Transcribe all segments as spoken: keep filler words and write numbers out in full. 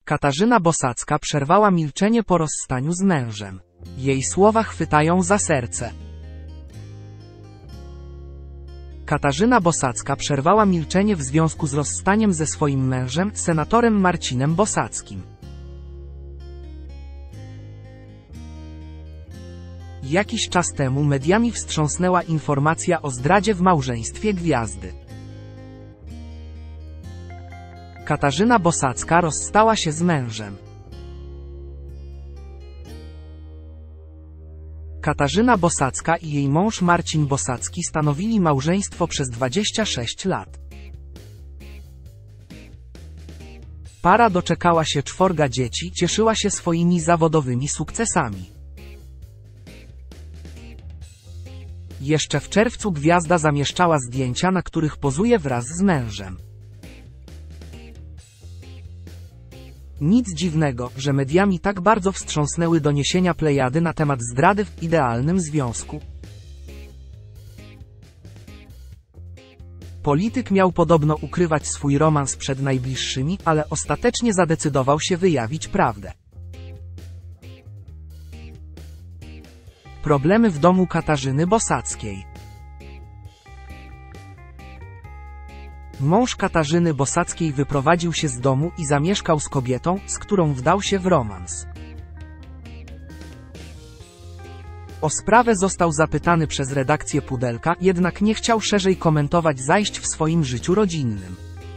Katarzyna Bosacka przerwała milczenie po rozstaniu z mężem. Jej słowa chwytają za serce. Katarzyna Bosacka przerwała milczenie w związku z rozstaniem ze swoim mężem, senatorem Marcinem Bosackim. Jakiś czas temu mediami wstrząsnęła informacja o zdradzie w małżeństwie gwiazdy. Katarzyna Bosacka rozstała się z mężem. Katarzyna Bosacka i jej mąż Marcin Bosacki stanowili małżeństwo przez dwadzieścia sześć lat. Para doczekała się czworga dzieci, cieszyła się swoimi zawodowymi sukcesami. Jeszcze w czerwcu gwiazda zamieszczała zdjęcia, na których pozuje wraz z mężem. Nic dziwnego, że mediami tak bardzo wstrząsnęły doniesienia Plejady na temat zdrady w idealnym związku. Polityk miał podobno ukrywać swój romans przed najbliższymi, ale ostatecznie zadecydował się wyjawić prawdę. Problemy w domu Katarzyny Bosackiej. Mąż Katarzyny Bosackiej wyprowadził się z domu i zamieszkał z kobietą, z którą wdał się w romans. O sprawę został zapytany przez redakcję Pudelka, jednak nie chciał szerzej komentować zajść w swoim życiu rodzinnym.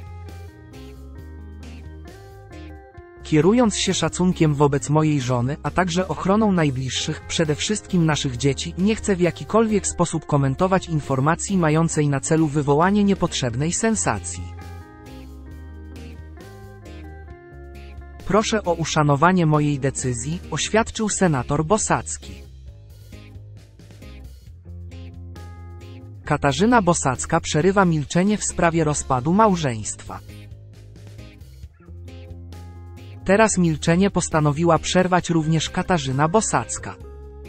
Kierując się szacunkiem wobec mojej żony, a także ochroną najbliższych, przede wszystkim naszych dzieci, nie chcę w jakikolwiek sposób komentować informacji mającej na celu wywołanie niepotrzebnej sensacji. Proszę o uszanowanie mojej decyzji, oświadczył senator Bosacki. Katarzyna Bosacka przerywa milczenie w sprawie rozpadu małżeństwa. Teraz milczenie postanowiła przerwać również Katarzyna Bosacka.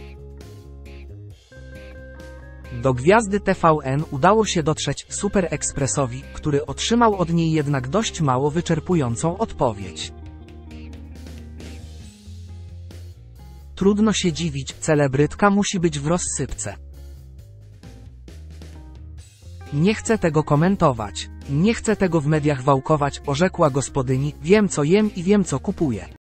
Do gwiazdy T V N udało się dotrzeć Super Expressowi, który otrzymał od niej jednak dość mało wyczerpującą odpowiedź. Trudno się dziwić, celebrytka musi być w rozsypce. Nie chcę tego komentować. Nie chcę tego w mediach wałkować, orzekła gospodyni, wiem co jem i wiem co kupuję.